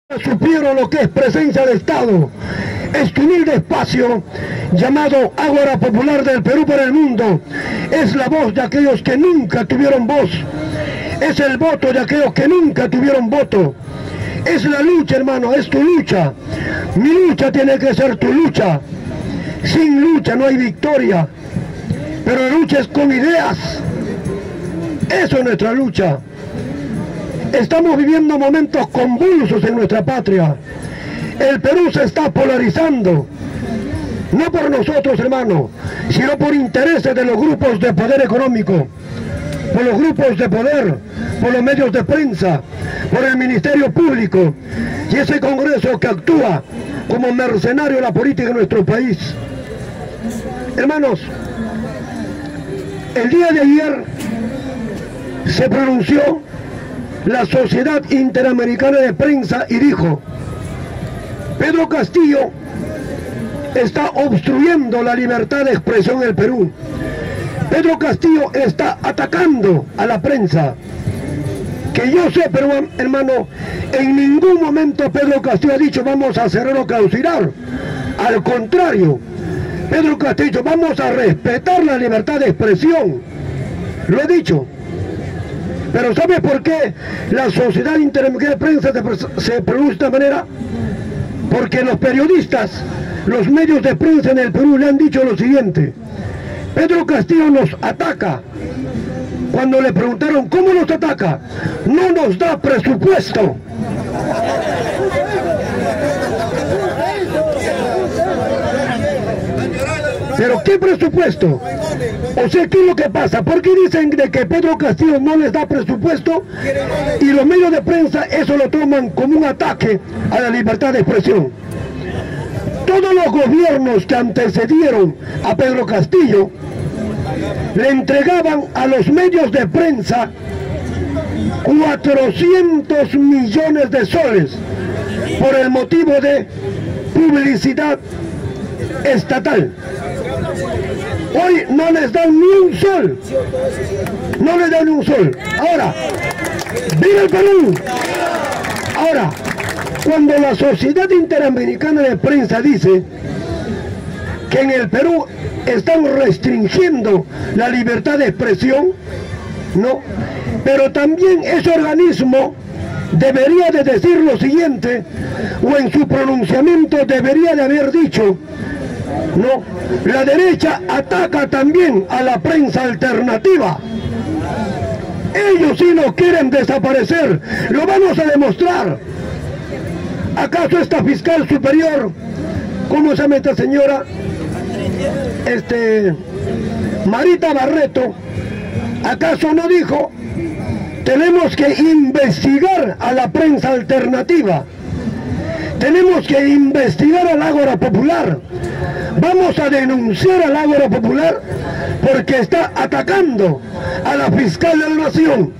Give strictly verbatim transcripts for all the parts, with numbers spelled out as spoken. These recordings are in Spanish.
supieron lo que es presencia de Estado. Este humilde espacio llamado Ágora Popular del Perú para el mundo es la voz de aquellos que nunca tuvieron voz, es el voto de aquellos que nunca tuvieron voto, es la lucha, hermano, es tu lucha. Mi lucha tiene que ser tu lucha. Sin lucha no hay victoria, pero la lucha es con ideas. Eso es nuestra lucha. Estamos viviendo momentos convulsos en nuestra patria. El Perú se está polarizando, no por nosotros, hermano, sino por intereses de los grupos de poder económico, por los grupos de poder, por los medios de prensa, por el Ministerio Público y ese Congreso que actúa como mercenario de la política en nuestro país. Hermanos, el día de ayer se pronunció la Sociedad Interamericana de Prensa y dijo: Pedro Castillo está obstruyendo la libertad de expresión en el Perú. Pedro Castillo está atacando a la prensa. Que yo sé, pero hermano, en ningún momento Pedro Castillo ha dicho vamos a cerrar o clausurar. Al contrario, Pedro Castillo, vamos a respetar la libertad de expresión. Lo he dicho. Pero ¿sabe por qué la Sociedad Interamericana de Prensa se pronuncia de esta manera? Porque los periodistas, los medios de prensa en el Perú le han dicho lo siguiente: Pedro Castillo nos ataca. Cuando le preguntaron ¿cómo nos ataca? No nos da presupuesto. ¿Pero qué presupuesto? O sea, ¿qué es lo que pasa? ¿Por qué dicen de que Pedro Castillo no les da presupuesto? Y los medios de prensa eso lo toman como un ataque a la libertad de expresión. Todos los gobiernos que antecedieron a Pedro Castillo le entregaban a los medios de prensa cuatrocientos millones de soles por el motivo de publicidad estatal. Hoy no les dan ni un sol, no les dan ni un sol. Ahora, ¡viva el Perú! Ahora, cuando la Sociedad Interamericana de Prensa dice que en el Perú están restringiendo la libertad de expresión, no, pero también ese organismo debería de decir lo siguiente, o en su pronunciamiento debería de haber dicho: no, la derecha ataca también a la prensa alternativa. Ellos sí nos quieren desaparecer, lo vamos a demostrar. ¿Acaso esta fiscal superior, cómo se llama esta señora? Este, Marita Barreto, ¿acaso no dijo tenemos que investigar a la prensa alternativa? Tenemos que investigar al Ágora Popular. Vamos a denunciar al Ágora Popular porque está atacando a la fiscal de la Nación.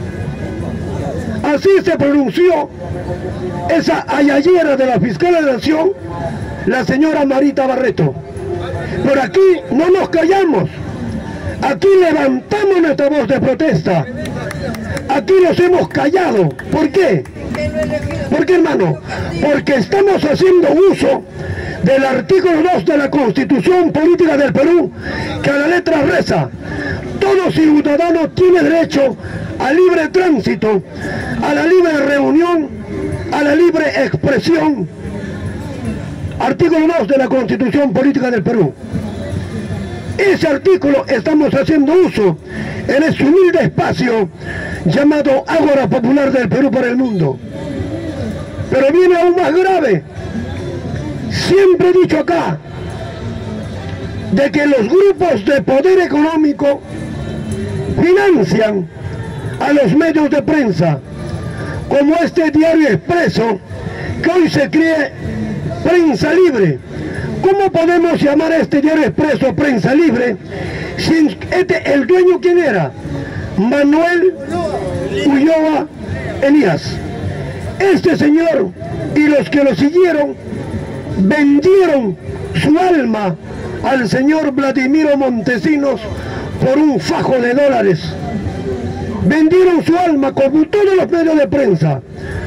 Así se pronunció esa ayayera de la fiscal de la Nación, la señora Marita Barreto. Pero aquí no nos callamos. Aquí levantamos nuestra voz de protesta. Aquí nos hemos callado. ¿Por qué? ¿Por qué, hermano? Porque estamos haciendo uso del artículo dos de la Constitución Política del Perú, que a la letra reza: todo ciudadano tiene derecho al libre tránsito, a la libre reunión, a la libre expresión. Artículo dos de la Constitución Política del Perú. Ese artículo estamos haciendo uso en este humilde espacio llamado Ágora Popular del Perú para el mundo. Pero viene aún más grave. Siempre he dicho acá de que los grupos de poder económico financian a los medios de prensa, como este Diario Expreso, que hoy se cree Prensa Libre. ¿Cómo podemos llamar a este Diario Expreso Prensa Libre si este, el dueño quién era? Manuel Ulloa Elías. Este señor y los que lo siguieron vendieron su alma al señor Vladimiro Montesinos por un fajo de dólares. Vendieron su alma como todos los medios de prensa.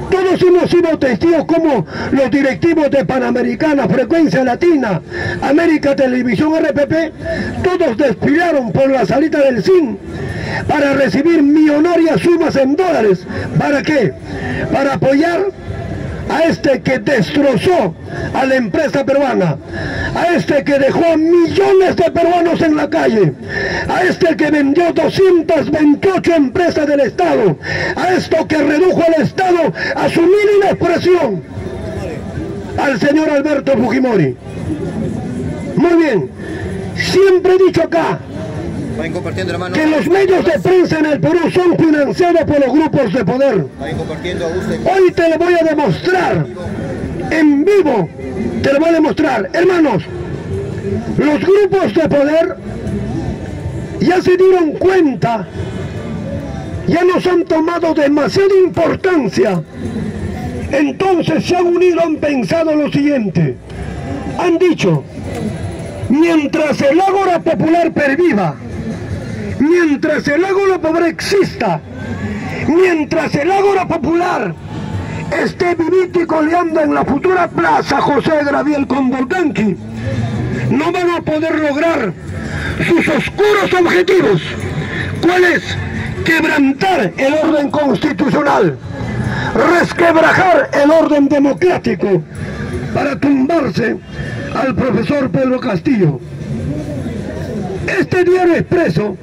Todos hemos sido testigos como los directivos de Panamericana, Frecuencia Latina, América Televisión R P P, todos desfilaron por la salita del C I N para recibir millonarias sumas en dólares. ¿Para qué? Para apoyar a este que destrozó a la empresa peruana, a este que dejó a millones de peruanos en la calle, a este que vendió doscientas veintiocho empresas del Estado, a esto que redujo al Estado a su mínima expresión, al señor Alberto Fujimori. Muy bien, siempre he dicho acá que los medios de prensa en el Perú son financiados por los grupos de poder. Hoy te lo voy a demostrar, en vivo, te lo voy a demostrar. Hermanos, los grupos de poder ya se dieron cuenta, ya nos han tomado demasiada importancia. Entonces se han unido, han pensado lo siguiente. Han dicho, mientras el Ágora Popular perviva, mientras el Ágora Popular exista, mientras el Ágora Popular esté vivito y coleando en la futura Plaza José Graviel Condorcanqui, no van a poder lograr sus oscuros objetivos. ¿Cuál es? Quebrantar el orden constitucional, resquebrajar el orden democrático para tumbarse al profesor Pedro Castillo. Este diario expreso,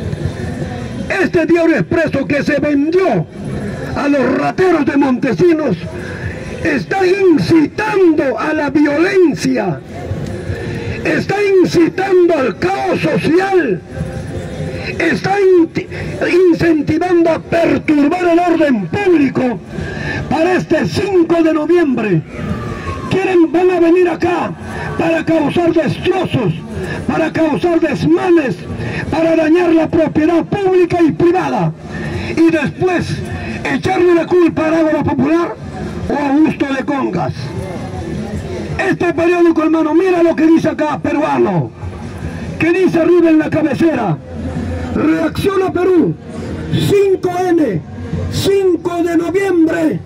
este diario expreso que se vendió a los rateros de Montesinos, está incitando a la violencia, está incitando al caos social, está in incentivando a perturbar el orden público para este cinco de noviembre. Quieren, van a venir acá para causar destrozos, para causar desmanes, para dañar la propiedad pública y privada, y después echarle la culpa al Ágora Popular o a Augusto de Congas. Este periódico, hermano, mira lo que dice acá, peruano, que dice arriba en la cabecera: Reacciona Perú, cinco ene, cinco de noviembre.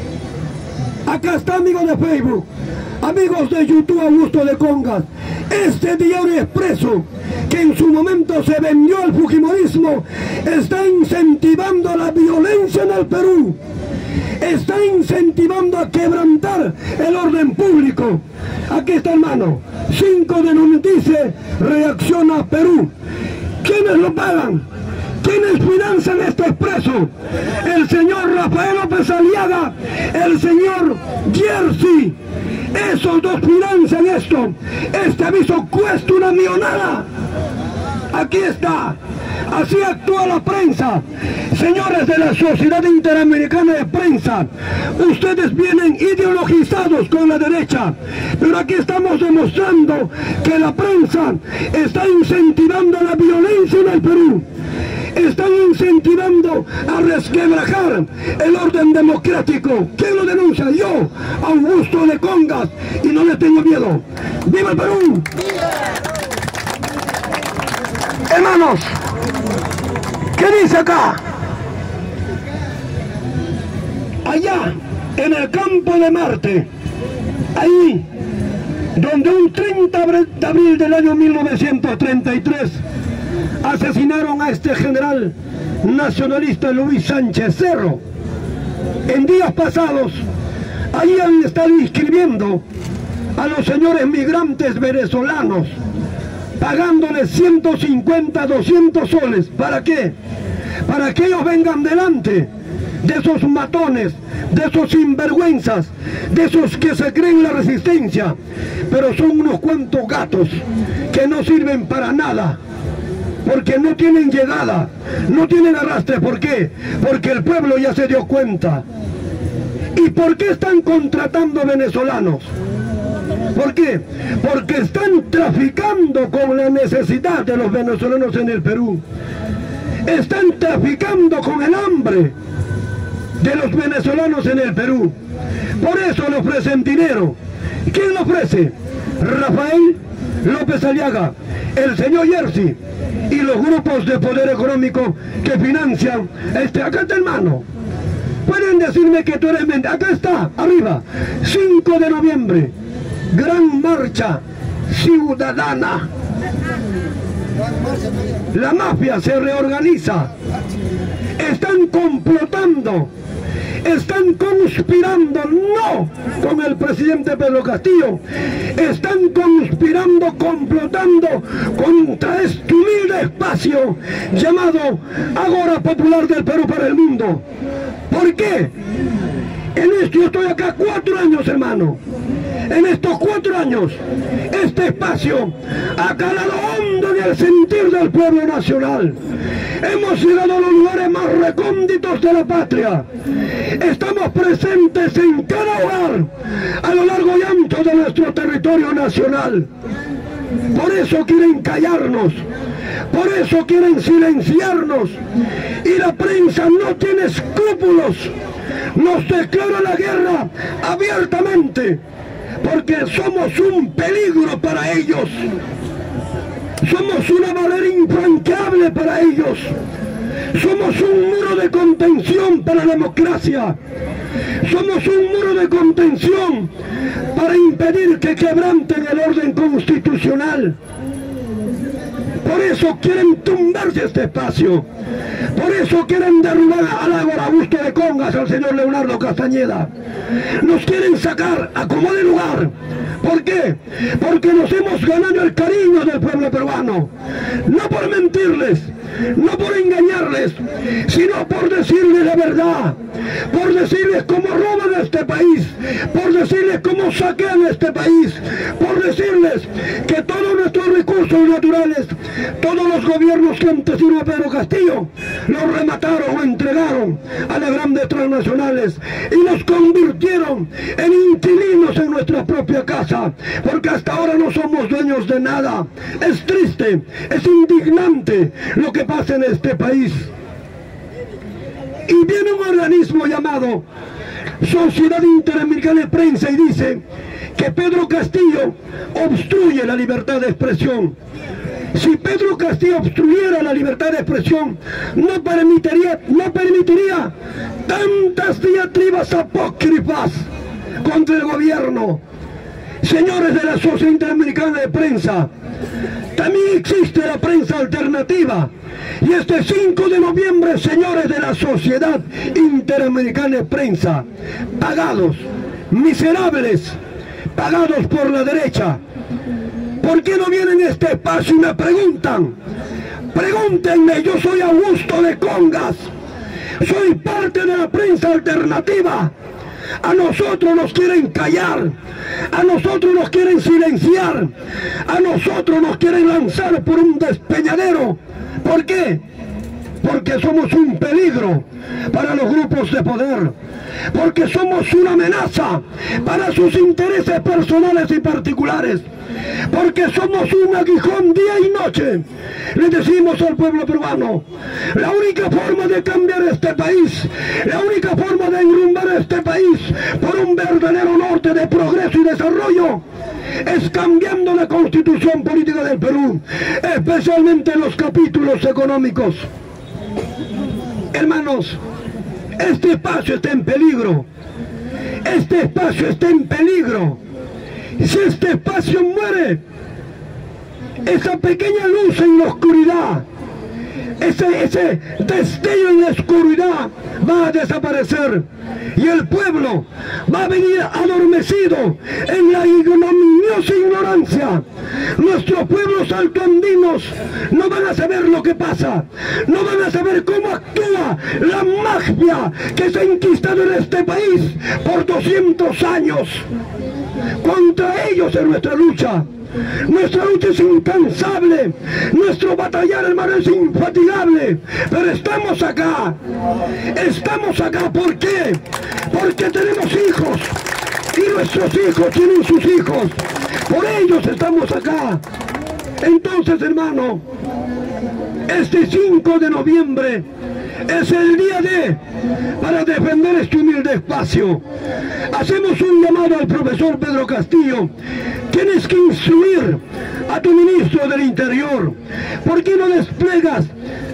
Acá está, amigos de Facebook, amigos de YouTube, Augusto de Congas. Este diario expreso, que en su momento se vendió al fujimorismo, está incentivando la violencia en el Perú, está incentivando a quebrantar el orden público. Aquí está, hermano, cinco de noviembre, dice Reacciona Perú. ¿Quiénes lo pagan? ¿Quiénes financian este expreso? El señor Rafael López Aliaga, el señor Jersey. Esos dos financian esto. Este aviso cuesta una millonada. Aquí está. Así actúa la prensa. Señores de la Sociedad Interamericana de Prensa, ustedes vienen ideologizados con la derecha, pero aquí estamos demostrando que la prensa está incentivando la violencia en el Perú. Están incentivando a resquebrajar el orden democrático. ¿Quién lo denuncia? Yo, Augusto de Congas, y no le tengo miedo. ¡Viva el Perú! Hermanos, ¿qué dice acá? Allá, en el campo de Marte, ahí, donde un treinta de abril del año mil novecientos treinta y tres asesinaron a este general nacionalista Luis Sánchez Cerro. En días pasados, ahí han estado inscribiendo a los señores migrantes venezolanos, pagándoles ciento cincuenta, doscientos soles. ¿Para qué? Para que ellos vengan delante de esos matones, de esos sinvergüenzas, de esos que se creen la resistencia, pero son unos cuantos gatos que no sirven para nada, porque no tienen llegada, no tienen arrastre. ¿Por qué? Porque el pueblo ya se dio cuenta. ¿Y por qué están contratando venezolanos? ¿Por qué? Porque están traficando con la necesidad de los venezolanos en el Perú. Están traficando con el hambre de los venezolanos en el Perú. Por eso le ofrecen dinero. ¿Quién lo ofrece? Rafael López Aliaga, el señor Jersey y los grupos de poder económico que financian este. Acá está, hermano. Pueden decirme que tú eres mentira. Acá está, arriba, cinco de noviembre, gran marcha ciudadana. La mafia se reorganiza. Están complotando, están conspirando, no con el presidente Pedro Castillo, están conspirando, complotando contra este humilde espacio llamado Ágora Popular del Perú para el mundo. ¿Por qué? En esto yo estoy acá cuatro años, hermano. En estos cuatro años, este espacio ha calado hondo en el sentir del pueblo nacional. Hemos llegado a los lugares más recónditos de la patria. Estamos presentes en cada hogar, a lo largo y ancho de nuestro territorio nacional. Por eso quieren callarnos, por eso quieren silenciarnos. Y la prensa no tiene escrúpulos. Nos declara la guerra abiertamente, porque somos un peligro para ellos. Somos una barrera infranqueable para ellos. Somos un muro de contención para la democracia. Somos un muro de contención para impedir que quebranten el orden constitucional. Por eso quieren tumbarse este espacio. Por eso quieren derrubar al Ágora Augusto de Congas, al señor Leonardo Castañeda. Nos quieren sacar a como de lugar. ¿Por qué? Porque nos hemos ganado el cariño del pueblo peruano. No por mentirles, no por engañarles, sino por decirles la verdad, por decirles cómo roban este país, por decirles cómo saquean este país, por decirles que todos nuestros recursos naturales, todos los gobiernos que antecedieron a Pedro Castillo, los remataron o entregaron a las grandes transnacionales y nos convirtieron en inquilinos en nuestra propia casa, porque hasta ahora no somos dueños de nada. Es triste, es indignante lo que pasa en este país. Y viene un organismo llamado Sociedad Interamericana de Prensa y dice que Pedro Castillo obstruye la libertad de expresión. Si Pedro Castillo obstruyera la libertad de expresión, no permitiría, no permitiría tantas diatribas apócrifas contra el gobierno. Señores de la Sociedad Interamericana de Prensa, también existe la prensa alternativa. Y este cinco de noviembre, señores de la Sociedad Interamericana de Prensa, pagados, miserables, pagados por la derecha, ¿por qué no vienen a este espacio y me preguntan? Pregúntenme, yo soy Augusto de Congas, soy parte de la prensa alternativa. A nosotros nos quieren callar, a nosotros nos quieren silenciar, a nosotros nos quieren lanzar por un despeñadero. ¿Por qué? Porque somos un peligro para los grupos de poder, porque somos una amenaza para sus intereses personales y particulares, porque somos un aguijón día y noche. Le decimos al pueblo peruano, la única forma de cambiar este país, la única forma de enrumbar este país por un verdadero norte de progreso y desarrollo, es cambiando la constitución política del Perú, especialmente en los capítulos económicos. Hermanos, este espacio está en peligro, este espacio está en peligro. Si este espacio muere, esa pequeña luz en la oscuridad, ese, ese destello en la oscuridad va a desaparecer y el pueblo va a venir adormecido en la ignominiosa ignorancia. Nuestros pueblos altoandinos no van a saber lo que pasa, no van a saber cómo actúa la magia que se ha enquistado en este país por doscientos años. Contra ellos es nuestra lucha. Nuestra lucha es incansable, nuestro batallar, hermano, es infatigable, pero estamos acá, estamos acá, ¿por qué? Porque tenemos hijos, y nuestros hijos tienen sus hijos, por ellos estamos acá. Entonces, hermano, este cinco de noviembre es el día de, para defender este humilde espacio. Hacemos un llamado al profesor Pedro Castillo. Tienes que instruir a tu ministro del Interior. ¿Por qué no desplegas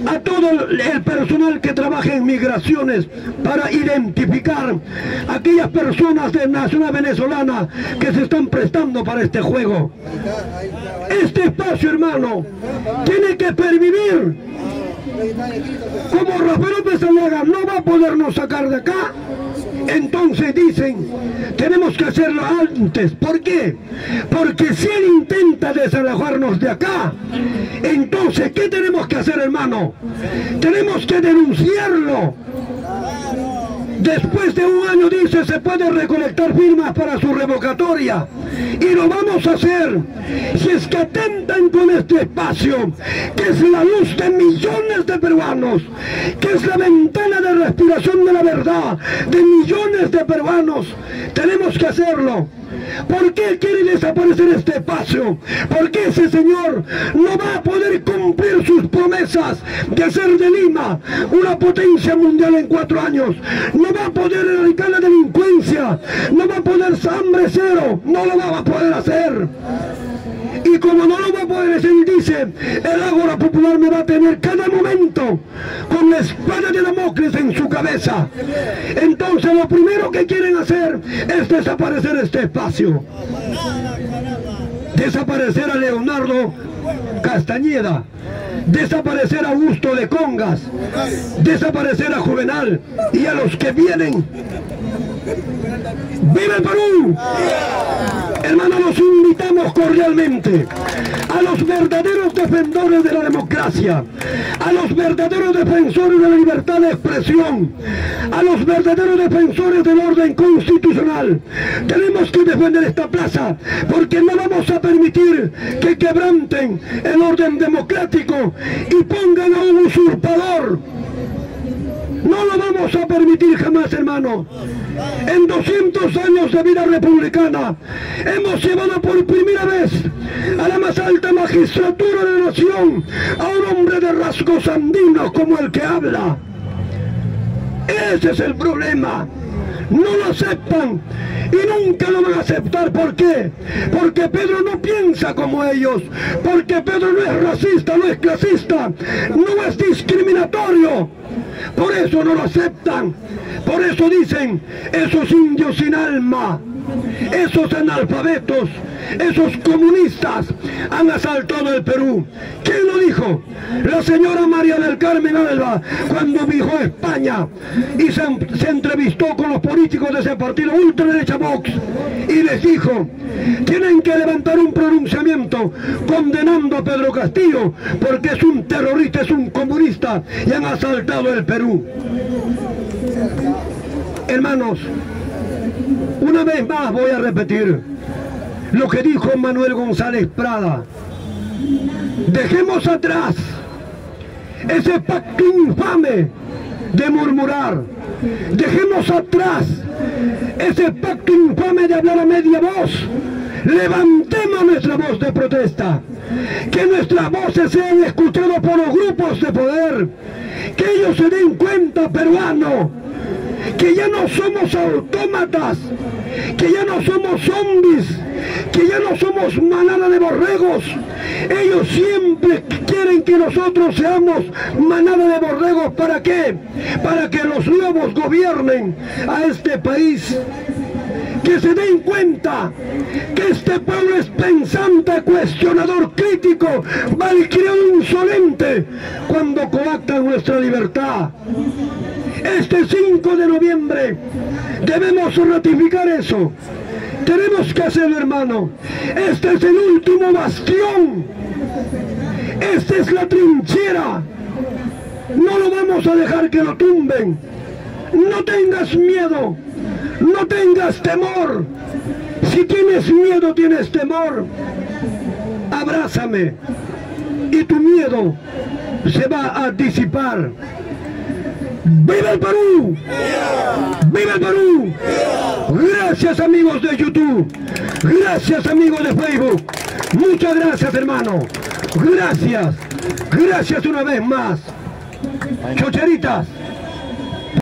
a todo el personal que trabaja en migraciones para identificar a aquellas personas de nacional venezolana que se están prestando para este juego. Este espacio, hermano, tiene que pervivir. Como Rafael López Aliaga no va a podernos sacar de acá, entonces dicen, tenemos que hacerlo antes. ¿Por qué? Porque si él intenta desalojarnos de acá, entonces, ¿qué tenemos que hacer, hermano? Tenemos que denunciarlo. Después de un año, dice, se puede recolectar firmas para su revocatoria. Y lo vamos a hacer si es que atentan con este espacio, que es la luz de millones de peruanos, que es la ventana de respiración de la verdad de millones de peruanos. Tenemos que hacerlo. ¿Por qué quiere desaparecer este espacio? Porque ese señor no va a poder cumplir sus promesas de hacer de Lima una potencia mundial en cuatro años. No va a poder erradicar la delincuencia, no va a poder hambre cero, no lo va a poder hacer. Y como no lo va a poder hacer, dice, el Ágora Popular me va a tener cada momento con la espada de Damocles en su cabeza. Entonces lo primero que quieren hacer es desaparecer este espacio. Desaparecer a Leonardo Castañeda, desaparecer a Augusto de Congas, desaparecer a Juvenal y a los que vienen. ¡Viva el Perú! Hermanos, los invitamos cordialmente a los verdaderos defensores de la democracia, a los verdaderos defensores de la libertad de expresión, a los verdaderos defensores del orden constitucional. Tenemos que defender esta plaza porque no vamos a permitir que quebranten el orden democrático y pongan a un usurpador. No lo vamos a permitir jamás, hermano. En doscientos años de vida republicana hemos llevado por primera vez a la más alta magistratura de la nación a un hombre de rasgos andinos como el que habla. Ese es el problema. No lo aceptan y nunca lo van a aceptar. ¿Por qué? Porque Pedro no piensa como ellos, porque Pedro no es racista, no es clasista, no es discriminatorio. Por eso no lo aceptan. Por eso dicen, esos indios sin alma, esos analfabetos, esos comunistas han asaltado el Perú. ¿Quién lo dijo? La señora María del Carmen Alba, cuando viajó a España y se, se entrevistó con los políticos de ese partido ultraderecha Vox y les dijo, tienen que levantar un pronunciamiento condenando a Pedro Castillo porque es un terrorista, es un comunista y han asaltado el Perú. Hermanos, una vez más voy a repetir lo que dijo Manuel González Prada. Dejemos atrás ese pacto infame de murmurar. Dejemos atrás ese pacto infame de hablar a media voz. Levantemos nuestra voz de protesta. Que nuestras voces sean escuchadas por los grupos de poder. Que ellos se den cuenta, peruano, que ya no somos autómatas, que ya no somos zombies, que ya no somos manada de borregos. Ellos siempre quieren que nosotros seamos manada de borregos. ¿Para qué? Para que los lobos gobiernen a este país. Que se den cuenta que este pueblo es pensante, cuestionador, crítico, malcriado, insolente, cuando coactan nuestra libertad. Este cinco de noviembre debemos ratificar eso. Tenemos que hacerlo, hermano. Este es el último bastión. Esta es la trinchera. No lo vamos a dejar que lo tumben. No tengas miedo. No tengas temor. Si tienes miedo, tienes temor. Abrázame y tu miedo se va a disipar. ¡Viva el Perú! ¡Viva el Perú! Gracias, amigos de YouTube. Gracias, amigos de Facebook. Muchas gracias, hermano. Gracias. Gracias una vez más. Chocheritas.